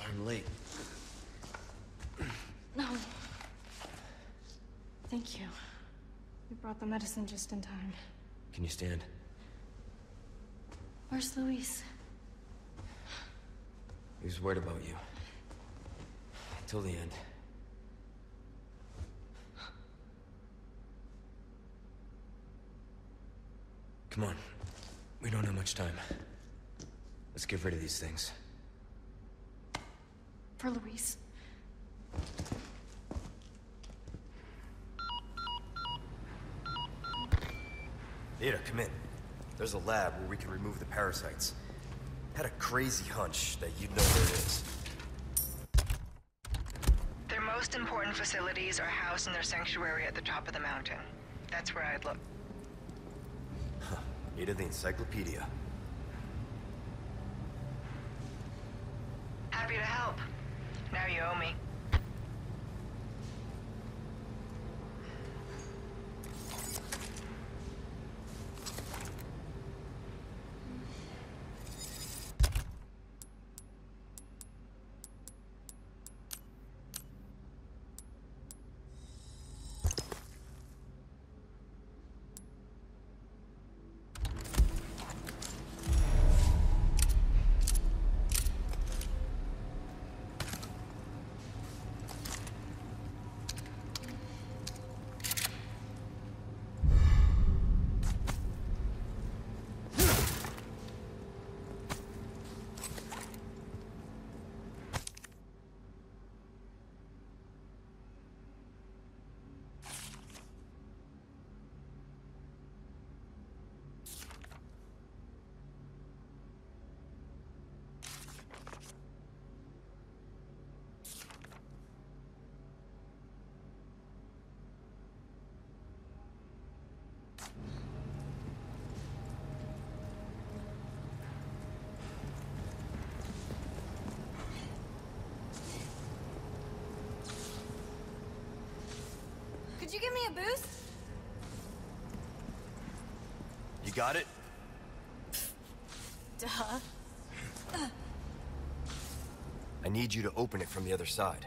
I'm late. No. Thank you. You brought the medicine just in time. Can you stand? Where's Luis? He was worried about you. Till the end. Come on. We don't have much time. Let's get rid of these things. For Luis. Ada, come in. There's a lab where we can remove the parasites. Had a crazy hunch that you'd know where it is. Their most important facilities are housed in their sanctuary at the top of the mountain. That's where I'd look. Huh. Ada the encyclopedia. Happy to help. Now you owe me. Could you give me a boost? You got it? Duh. I need you to open it from the other side.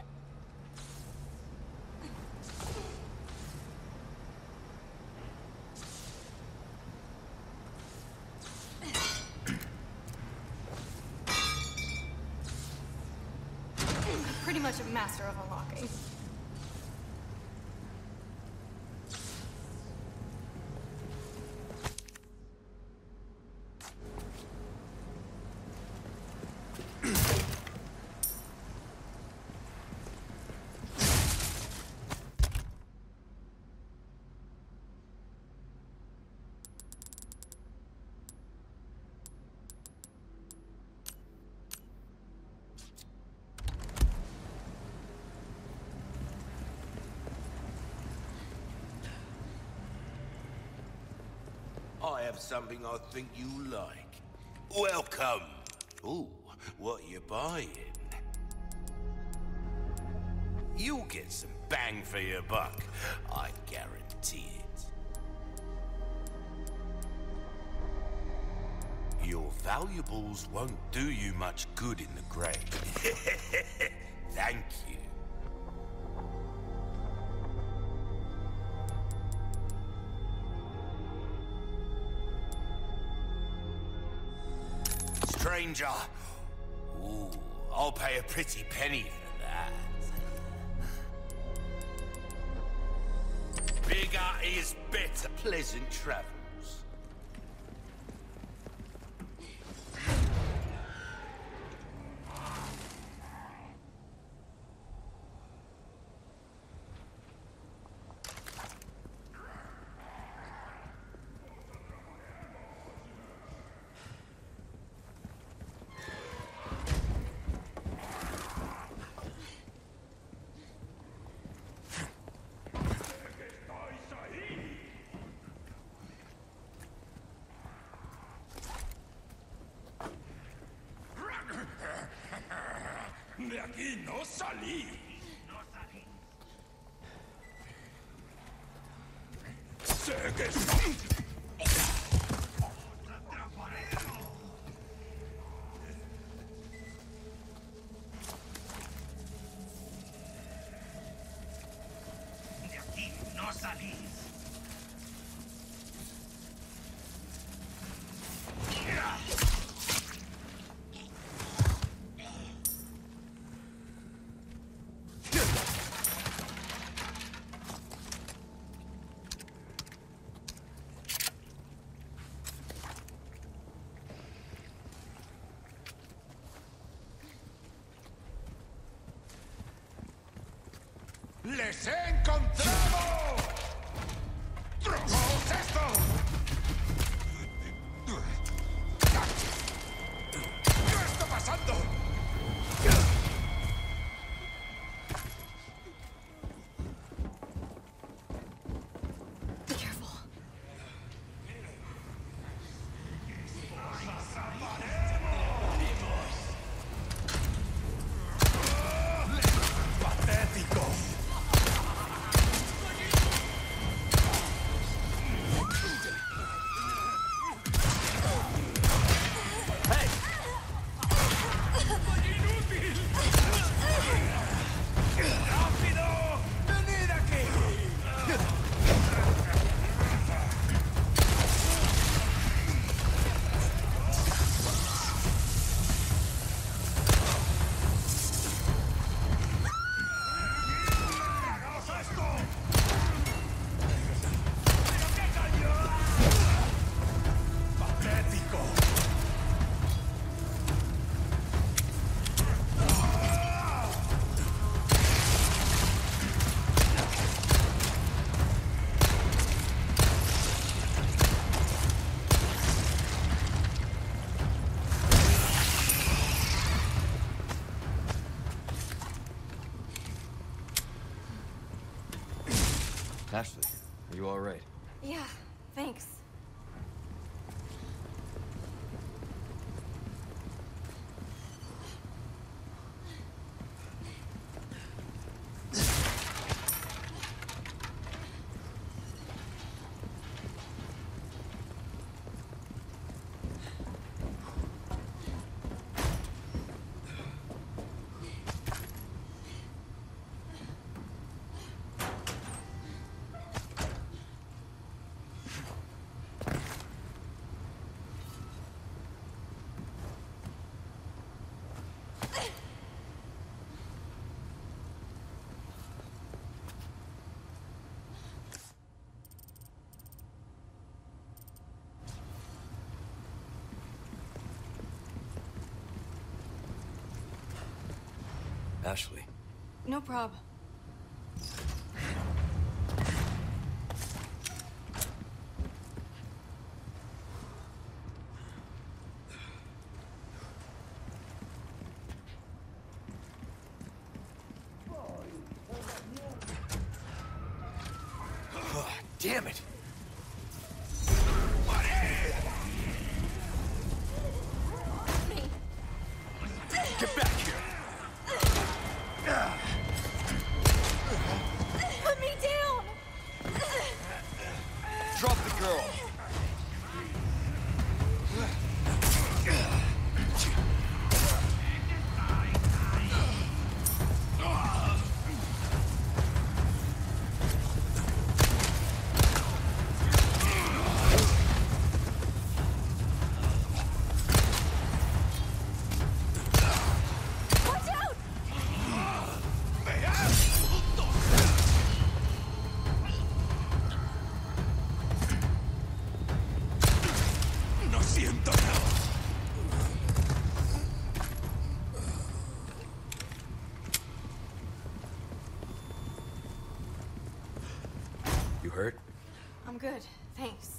Pretty much a master of unlocking. I have something I think you like. Welcome. Ooh, what you buying? You'll get some bang for your buck. I guarantee it. Your valuables won't do you much good in the grave. Thank you. Stranger. Ooh, I'll pay a pretty penny for that. Bigger is better. Pleasant travels. De aquí no salí. Sé que ¡Les he encontrado! ¡Probaos esto! ¿Qué está pasando? Be careful. ¡Patético! ¡Rápido! ¡Venid aquí! ¡Hagamos esto! ¿Pero qué coño? ¡Patético! Ashley, are you alright? Yeah, thanks. Ashley. No problem. Damn it! Get back here! Put me down! Drop the girl! Watch out! No siento nada. You hurt? I'm good, thanks.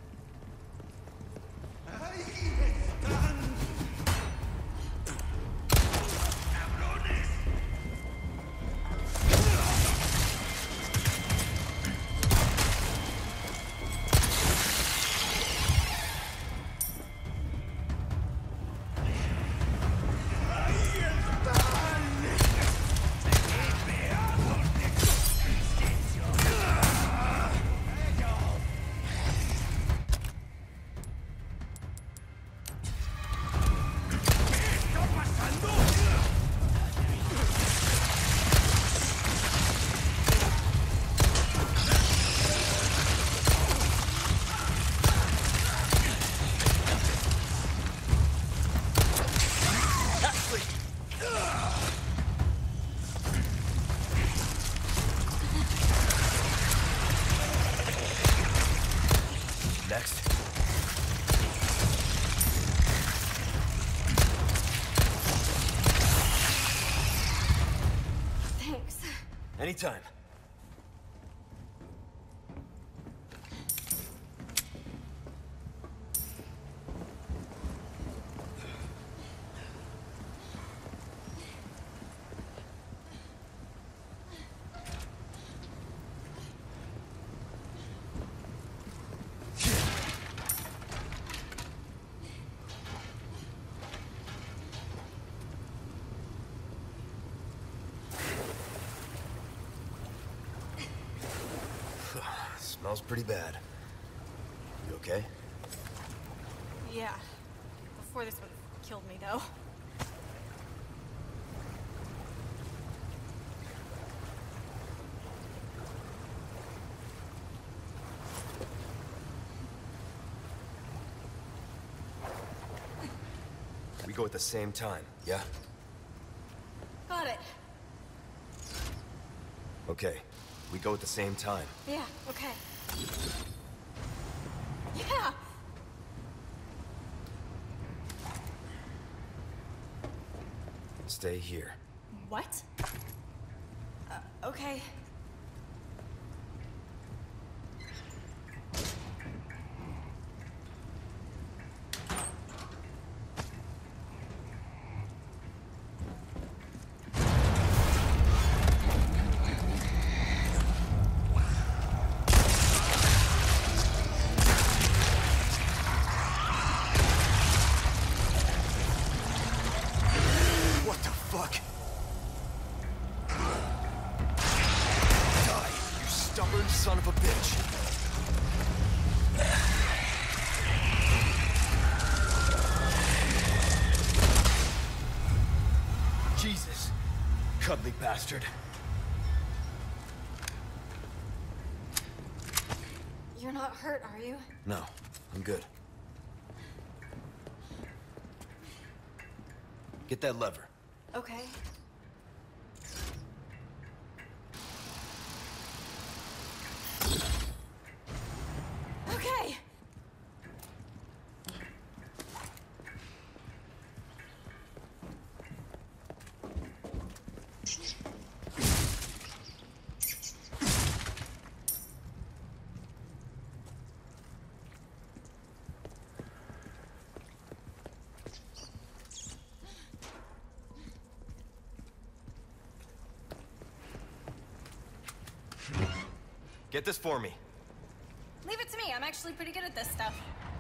Next. Thanks. Anytime. Smells pretty bad. You okay? Yeah. Before this one killed me, though. We go at the same time, yeah? Got it. Okay. We go at the same time. Yeah, okay. Yeah! Stay here. What? Okay. What the fuck? Die, you stubborn son of a bitch. Jesus. Cuddly bastard. You're not hurt, are you? No, I'm good. Get that lever. Okay. Okay! Get this for me. Leave it to me. I'm actually pretty good at this stuff.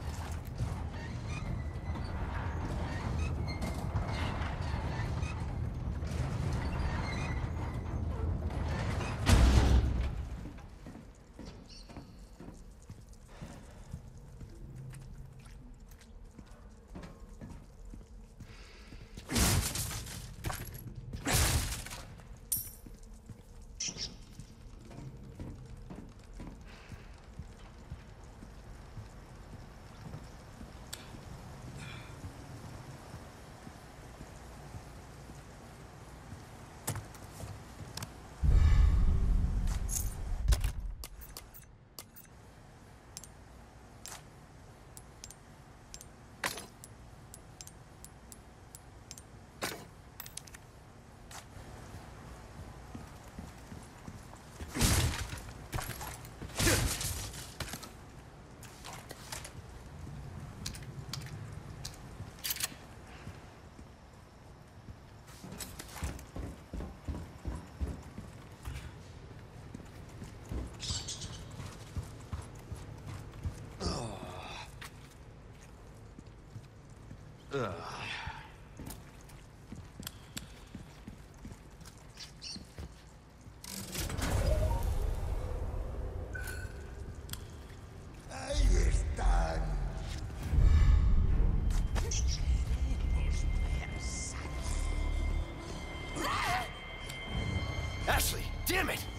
Ahí están. Ashley, damn it!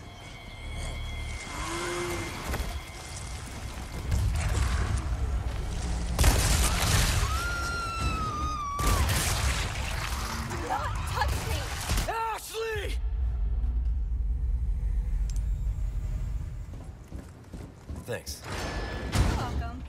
Not touch me! Ashley! Thanks. You're welcome.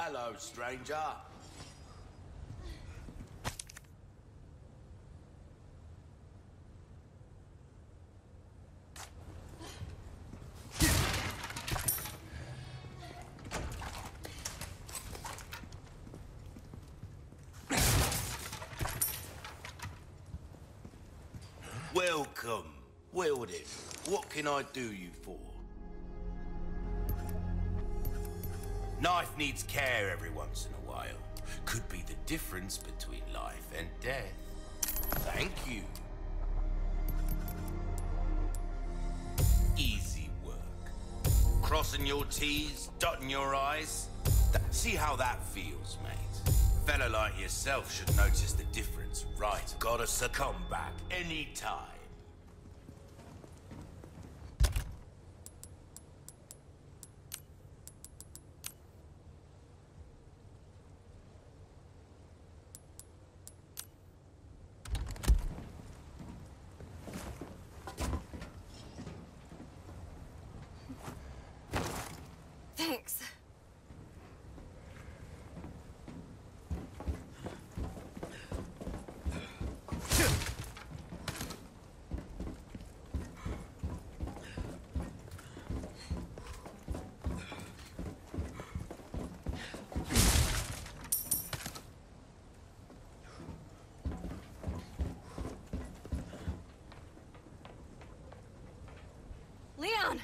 Hello, stranger. Welcome. Well then, what can I do you for? Knife needs care every once in a while. Could be the difference between life and death. Thank you. Easy work. Crossing your T's, dotting your I's. See how that feels, mate. A fella like yourself should notice the difference, right? Gotta succumb back anytime. Thanks. Leon!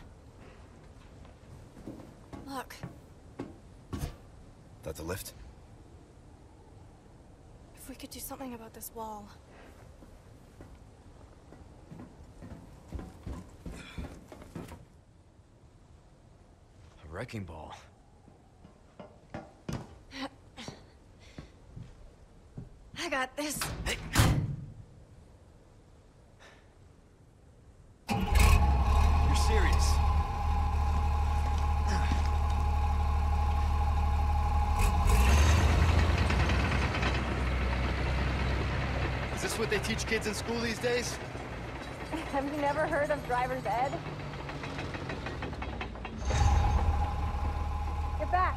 Look. That the lift? If we could do something about this wall. A wrecking ball. I got this. Hey. You're serious? Is this what they teach kids in school these days? Have you never heard of driver's ed? Get back!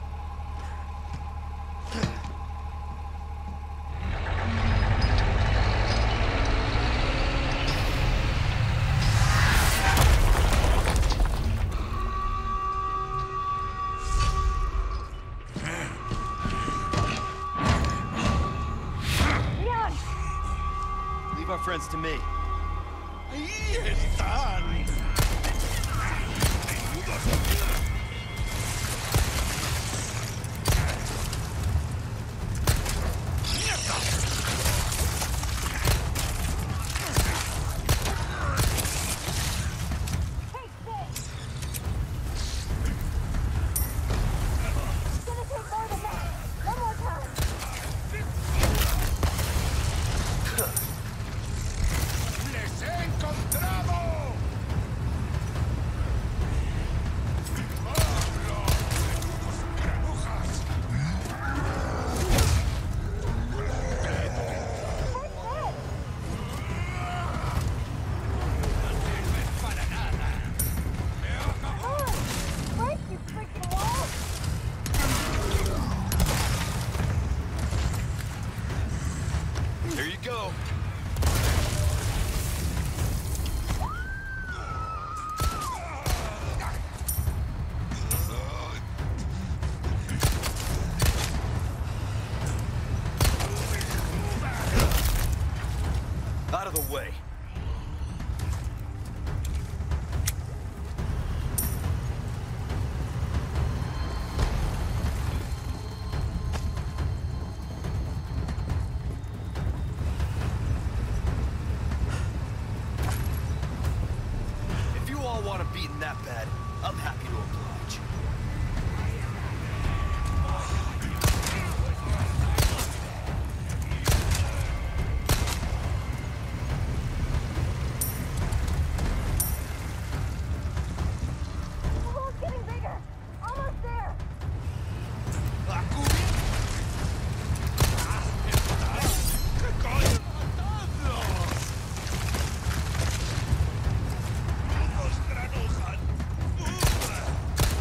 Leon! Leave our friends to me. Ahí están. Hey, stay! It's gonna take more than that. One more time. ¡Les he encontrado! ¡Pablo! ¡Granujas! ¡Para nada! Break, you freaking wall! Here you go. Out of the way. If you all want to beaten that bad, I'm happy to oblige. The hole's getting bigger! Almost there! ¡Todos granujan!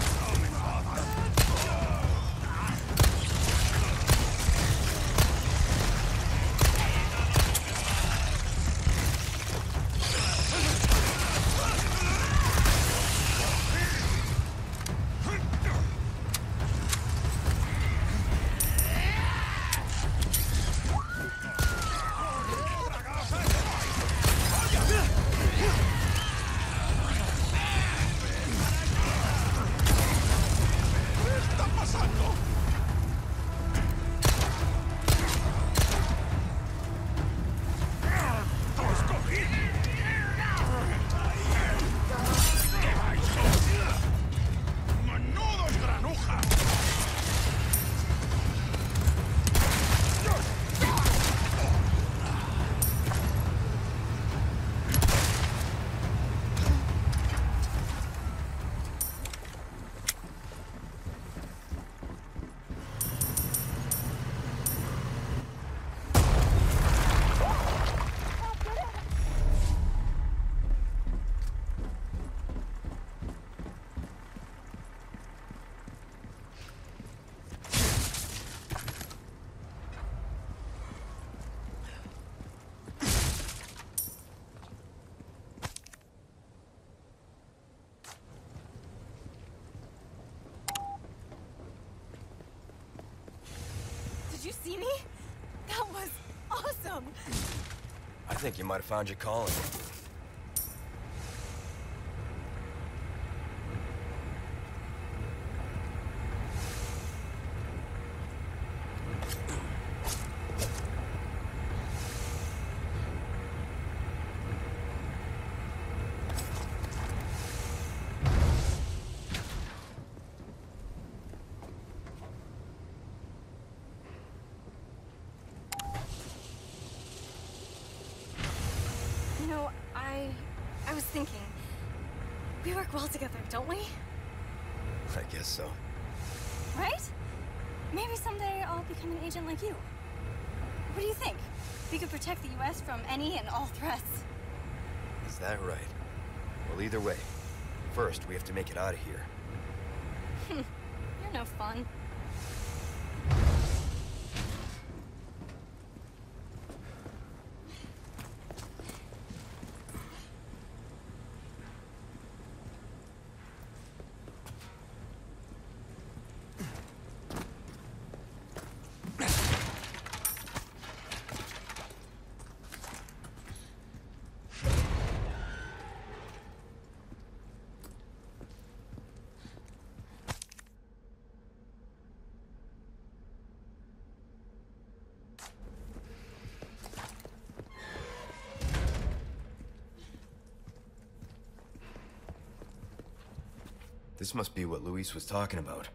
see me? That was awesome! I think you might have found your calling. You know, I was thinking, we work well together, don't we? I guess so. Right? Maybe someday I'll become an agent like you. What do you think? We could protect the US from any and all threats. Is that right? Well, either way, first we have to make it out of here. You're no fun. This must be what Luis was talking about.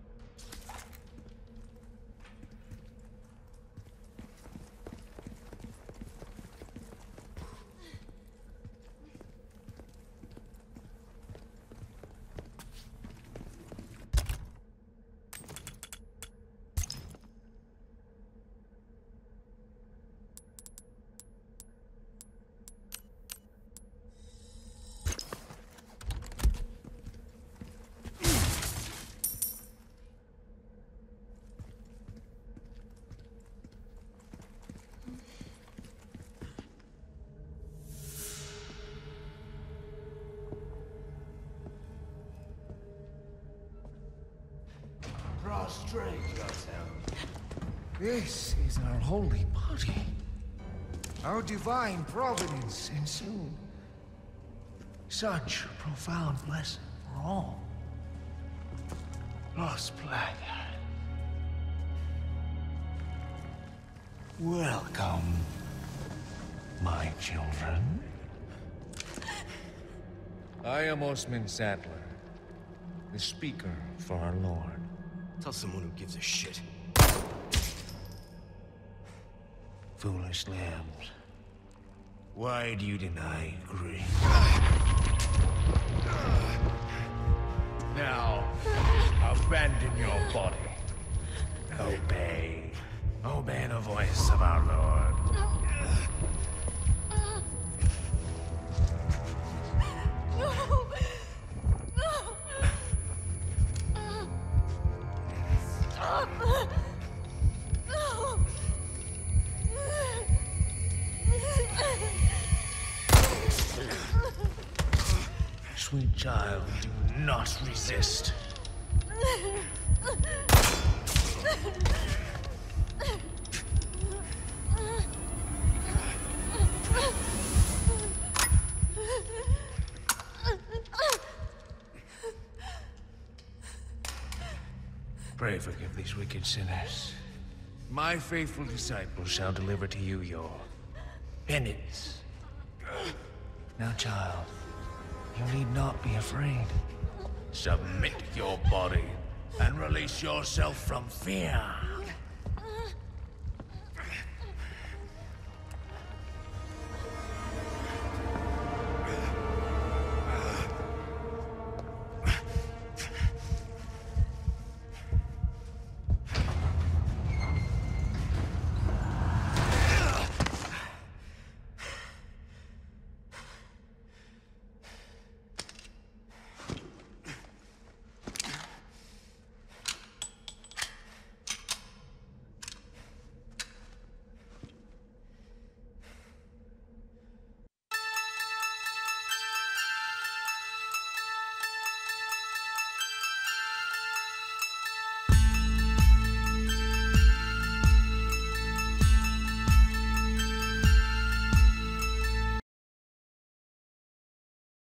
Prostrate yourself. This is our holy body. Our divine providence ensued. Such a profound blessing for all. Lost Black. Welcome, my children. I am Osman Sadler, the speaker for our Lord. Tell someone who gives a shit. Foolish lambs, why do you deny grace? Now, abandon your body. Obey. Obey the voice of our Lord. No! No! Stop! No! Sweet child, do not resist. Pray forgive these wicked sinners. My faithful disciples shall deliver to you your penance. Now, child, you need not be afraid. Submit your body and release yourself from fear.